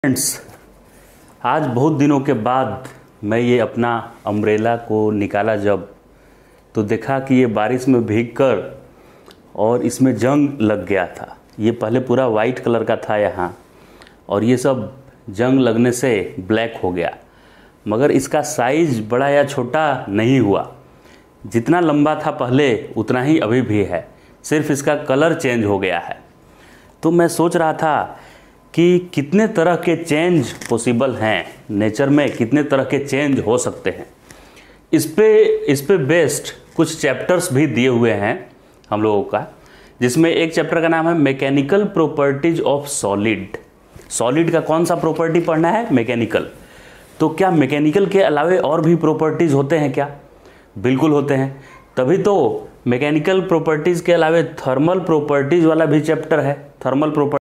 Friends, आज बहुत दिनों के बाद मैं ये अपना अम्ब्रेला को निकाला जब तो देखा कि ये बारिश में भीगकर और इसमें जंग लग गया था। ये पहले पूरा वाइट कलर का था यहाँ और ये सब जंग लगने से ब्लैक हो गया, मगर इसका साइज़ बड़ा या छोटा नहीं हुआ। जितना लंबा था पहले उतना ही अभी भी है, सिर्फ इसका कलर चेंज हो गया है। तो मैं सोच रहा था कि कितने तरह के चेंज पॉसिबल हैं नेचर में, कितने तरह के चेंज हो सकते हैं। इस पे बेस्ड कुछ चैप्टर्स भी दिए हुए हैं हम लोगों का, जिसमें एक चैप्टर का नाम है mechanical properties of solid. Solid का कौन सा प्रॉपर्टी पढ़ना है? मैकेनिकल। तो क्या मैकेनिकल के अलावे और भी प्रॉपर्टीज़ होते हैं क्या? बिल्कुल होते हैं। तभी तो मैकेनिकल प्रॉपर्टीज़ के अलावे थर्मल प्रॉपर्टीज़ वाला भी चैप्टर है। Thermal property